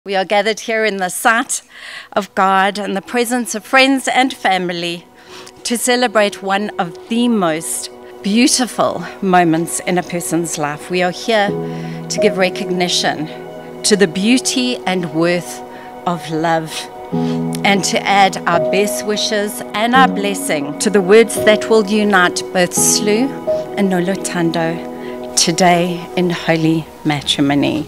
We are gathered here in the sight of God and the presence of friends and family to celebrate one of the most beautiful moments in a person's life. We are here to give recognition to the beauty and worth of love and to add our best wishes and our blessing to the words that will unite both Slu and Noluthando today in holy matrimony.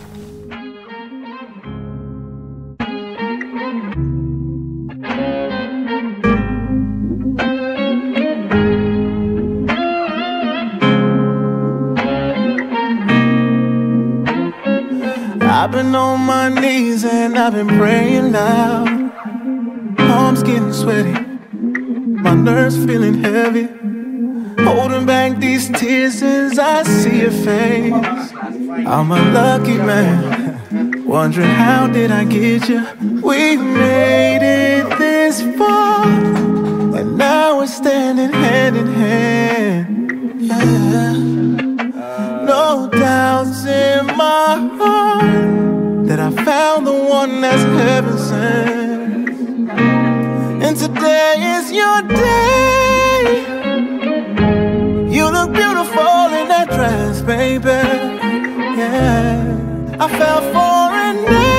I've been on my knees and I've been praying loud. Palms getting sweaty, my nerves feeling heavy, holding back these tears as I see your face. I'm a lucky man, wondering how did I get you. We made it this far, and now we're standing hand in hand. Yeah. No doubts in my heart that I found the one that's heaven sent. And today is your day. You look beautiful in that dress, baby. Yeah, I fell for an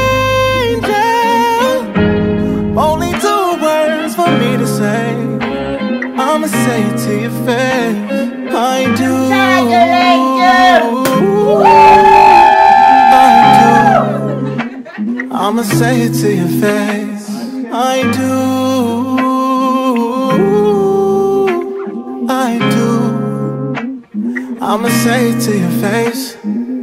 angel. Only 2 words for me to say. I'ma say it to your face. I do. I'ma say it to your face. I do. I'ma say it to your face.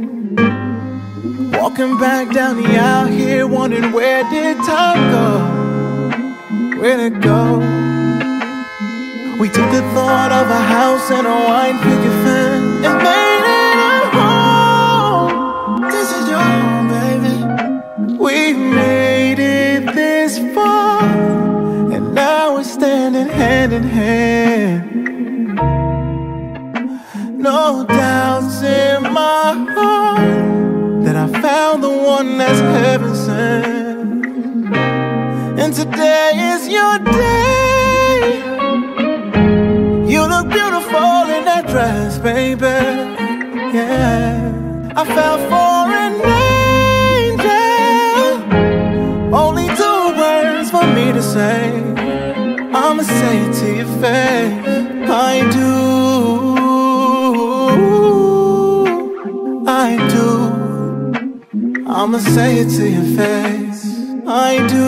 Walking back down the aisle here, wondering where did time go? Where'd it go? We took the thought of a house and a wine picket fence and made it a home. This is your home, baby. We made it this far, and now we're standing hand in hand. No doubts in my heart that I found the one that's heaven sent. And today is your day. You look beautiful in that dress, baby. Yeah, I fell for an angel. Only 2 words for me to say. I'ma say it to your face. I do. I'ma say it to your face. I do.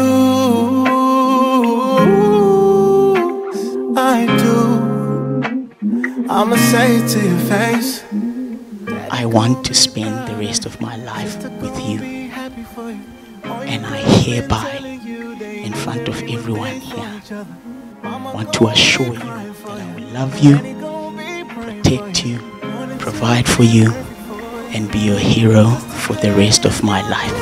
I'ma say it to your face. I want to spend the rest of my life with you, and I hereby, in front of everyone here, want to assure you that I will love you, protect you, provide for you, and be your hero for the rest of my life.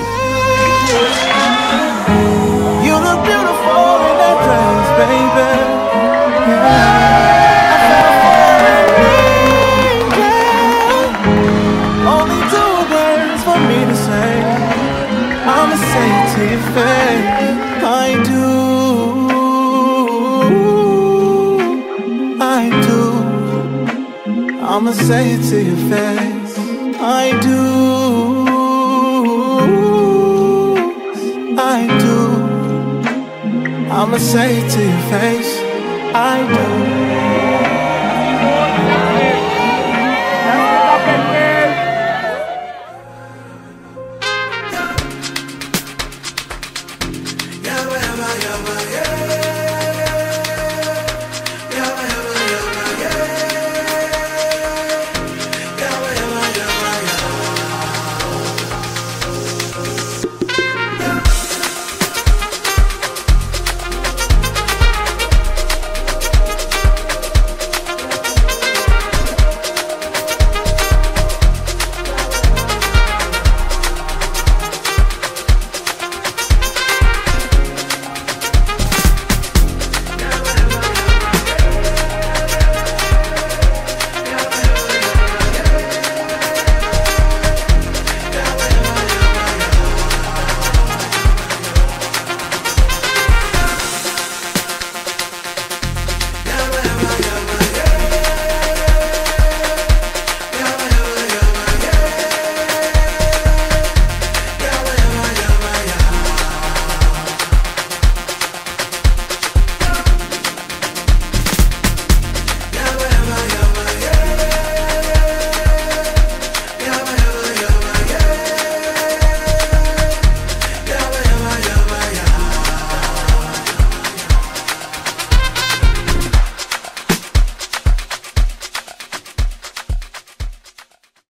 You look beautiful in that dress, baby. Yeah. I'ma say it to your face. I do. I'ma say it to your face. I do. I'ma say it to your face. I do.